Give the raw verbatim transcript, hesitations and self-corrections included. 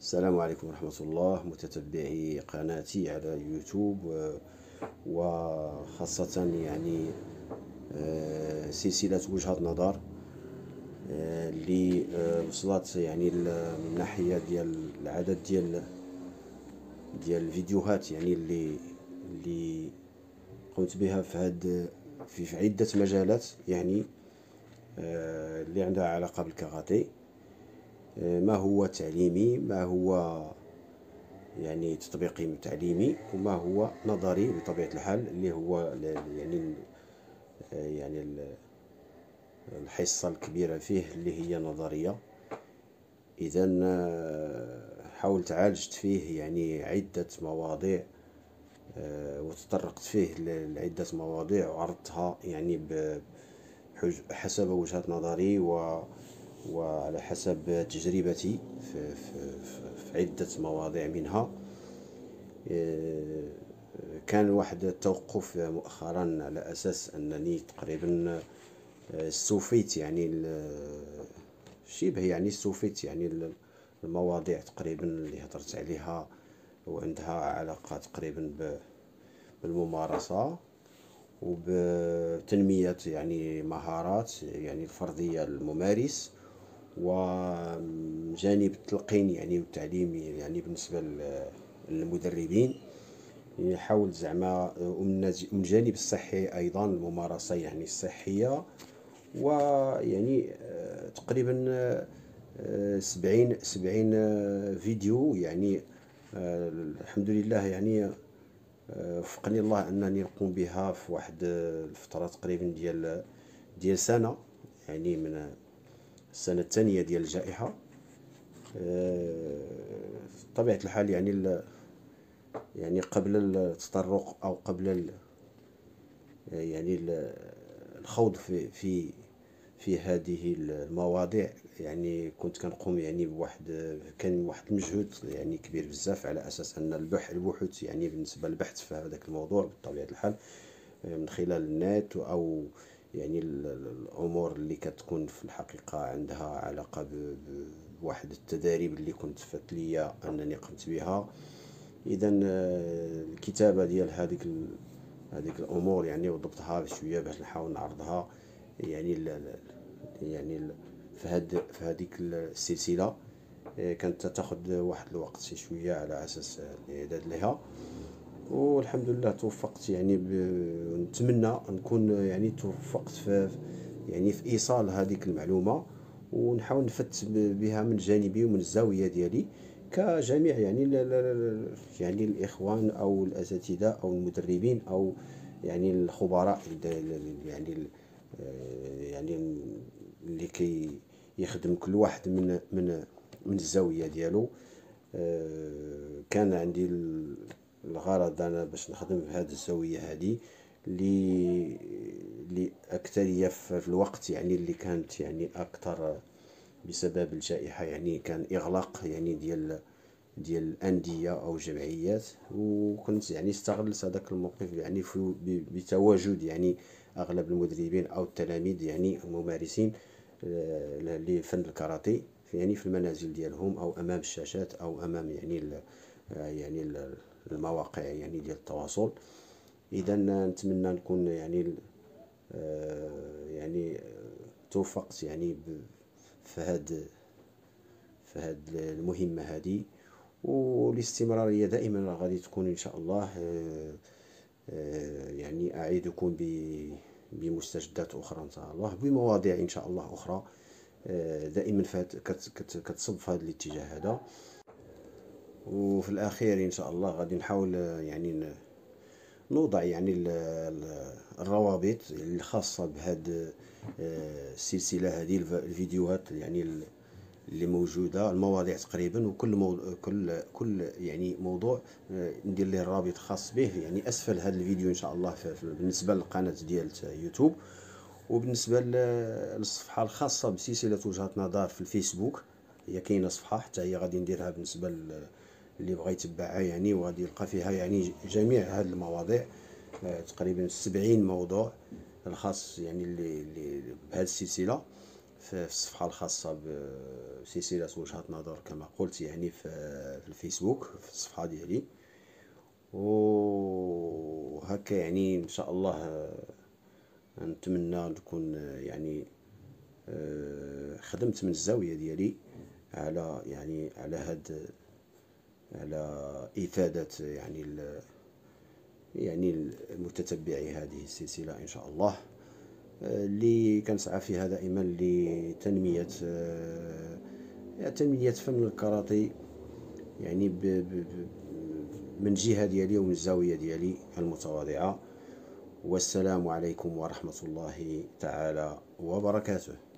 السلام عليكم ورحمة الله متتبعي قناتي على يوتيوب و- وخاصة يعني آه، سلسلة وجهة نظر آه، اللي آه، وصلت يعني ال- من ناحية ديال العدد ديال ديال الفيديوهات يعني اللي اللي قمت بها في هاد في في عدة مجالات يعني آه، اللي عندها علاقة بالكاراتيه. آه، ما هو تعليمي، ما هو يعني تطبيقي تعليمي، وما هو نظري بطبيعة الحال اللي هو ل- يعني يعني ال- الحصة الكبيرة فيه اللي هي نظرية. إذا حاولت عالجت فيه يعني عدة مواضيع، آه، وتطرقت فيه ل- لعدة مواضيع وعرضتها يعني ب- بحج- حسب وجهة نظري و وعلى حسب تجربتي في, في, في, في عدة مواضيع منها. آه، كان واحد التوقف مؤخرا على أساس أنني تقريبا آه، استوفيت يعني ال- شبه يعني استوفيت يعني ال- المواضيع تقريبا اللي هضرت عليها وعندها علاقة تقريبا ب- بالممارسة وبتنمية يعني مهارات يعني الفردية للممارس، وجانب التلقين يعني والتعليم يعني بالنسبة للمدربين. يعني حاول زعما ومن من الجانب الصحي أيضا الممارسة يعني الصحية، ويعني آه، تقريبا آه، سبعين سبعين آه، فيديو يعني. آه، الحمد لله يعني آه، وفقني الله أنني نقوم بها في واحد آه، الفترة تقريبا ديال ديال سنة، يعني من السنة الثانية ديال الجائحة. آه، بطبيعة الحال يعني ال- يعني قبل التطرق أو قبل ال- يعني ال- الخوض في في في هذه المواضيع، يعني كنت كنقوم يعني بواحد كان واحد المجهود يعني كبير بزاف على اساس ان البح البحوث يعني بالنسبه للبحث في هذاك الموضوع بطبيعه الحال من خلال النت، او يعني ال- ال- الامور اللي كتكون في الحقيقه عندها علاقه ب- ب- بواحد التداريب اللي كنت فات ليا انني قمت بها. اذا الكتابه ديال هذيك ال- هذيك الامور يعني وضبطها بشويه باش نحاول نعرضها يعني ال- ال- يعني ال- في هاد في هذيك السلسله. إيه، كانت تاخذ واحد الوقت شي شويه على اساس الاعداد لها، والحمد لله توفقت يعني ب... نتمنى نكون يعني توفقت في يعني في ايصال هذيك المعلومه، ونحاول نفت ب- بها من جانبي ومن الزاويه ديالي كجميع يعني ال... ال- ال- يعني الاخوان او الاساتذه او المدربين او يعني الخبراء ال- يعني ال- يعني اللي كي يخدم كل واحد من من من الزاويه ديالو. آه، كان عندي ال- الغرض انا باش نخدم في هذه الزاويه هذه اللي اللي اكتريه في الوقت يعني اللي كانت يعني اكثر بسبب الجائحه، يعني كان اغلاق يعني ديال ديال الانديه او جمعيات، وكنت يعني استغلت هذاك الموقف يعني في ب- بتواجد يعني اغلب المدربين او التلاميذ يعني الممارسين آه، لفن الكاراتيه في- يعني في المنازل ديالهم او امام الشاشات او امام يعني ال- آه، يعني ال- المواقع يعني ديال التواصل. اذا نتمنى نكون يعني آه، يعني آه، توفقت يعني ب- في هاد في هاد المهمة هذه، والاستمرارية دائما غادي تكون إن شاء الله. آه، آه، يعني أعيدكم ب- بمستجدات أخرى إن شاء الله بمواضيع إن شاء الله أخرى، آه، دائما فهاد- كت- كت- كتصب في هذا الاتجاه هذا. وفي الأخير إن شاء الله غادي نحاول آه، يعني ن- نوضع يعني ال- ال- الروابط الخاصة بهذه السلسلة هذه الف- الفيديوهات يعني ال- اللي موجودة المواضيع تقريبا، وكل موضوع كل كل يعني موضوع آه، ندير له رابط خاص به يعني اسفل هذا الفيديو ان شاء الله في في- بالنسبه للقناه ديال يوتيوب. وبالنسبه ل- للصفحه الخاصه بسلسله وجهات نظر في الفيسبوك، هي كاينه صفحه حتى هي غادي نديرها بالنسبه ل- اللي بغى يتبعها يعني، وغادي يلقى فيها يعني جميع هذه المواضيع، آه، تقريبا سبعين موضوع الخاص يعني اللي اللي بهذه السلسله. في الصفحة الخاصة بسلسلة وجهة نظر كما قلت، يعني في في الفيسبوك في الصفحة ديالي. وهكا يعني إن شاء الله نتمنى نكون يعني خدمت من الزاوية ديالي على يعني على هاد على إفادة يعني ال يعني المتتبعي هذه السلسلة إن شاء الله، اللي كنسعى فيها دائما لتنمية تنمية فن الكاراتيه، يعني ب ب من جهة ديالي ومن الزاوية ديالي المتواضعة. والسلام عليكم ورحمة الله تعالى وبركاته.